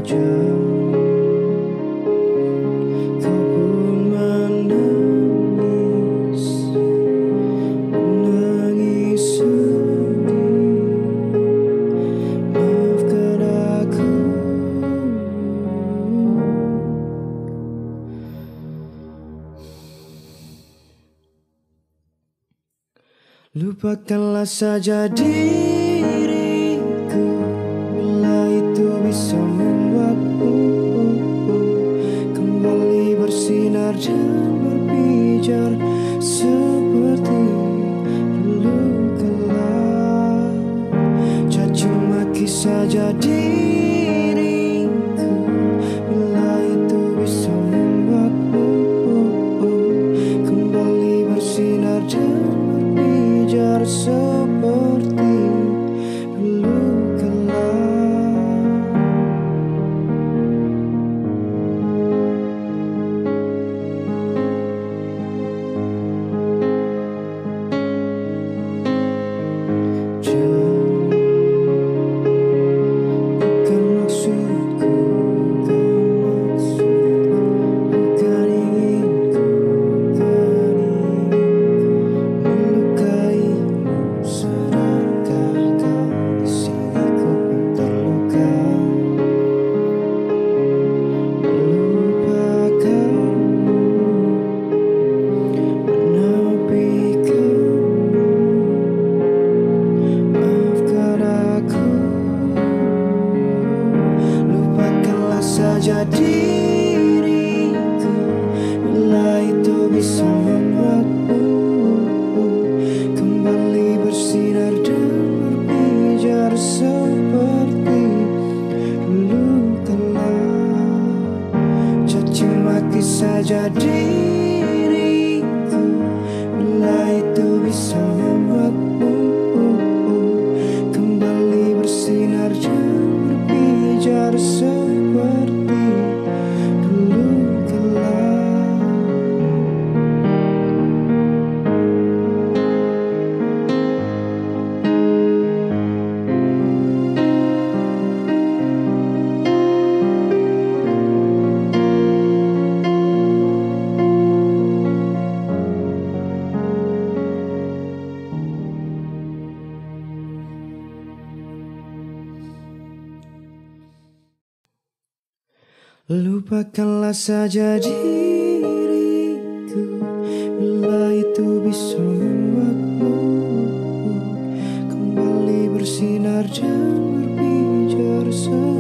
jam kau pun menangis, menangis sedih. Maafkan aku. Lupakanlah saja diriku bila itu bisa membuatmu kembali bersinar dan berpijar seperti dulu kala. Caci maki saja diriku bila itu bisa membuatmu kembali bersinar dan berpijar seperti dulu kala. Bukan maksudku, bukan inginku, melukaimu. Sadarkah kau di sini ku pun terluka, melupakanmu, menepikanmu. Maafkan aku. Lupakanlah saja diriku bila itu bisa membuatmu kembali bersinar dan berpijar seperti dulu kala. Caci maki saja diriku bila itu bisa membuatmu kembali bersinar dan berpijar seperti dulu kala. Lupakanlah saja diriku bila itu bisa membuatmu kembali bersinar dan berpijar.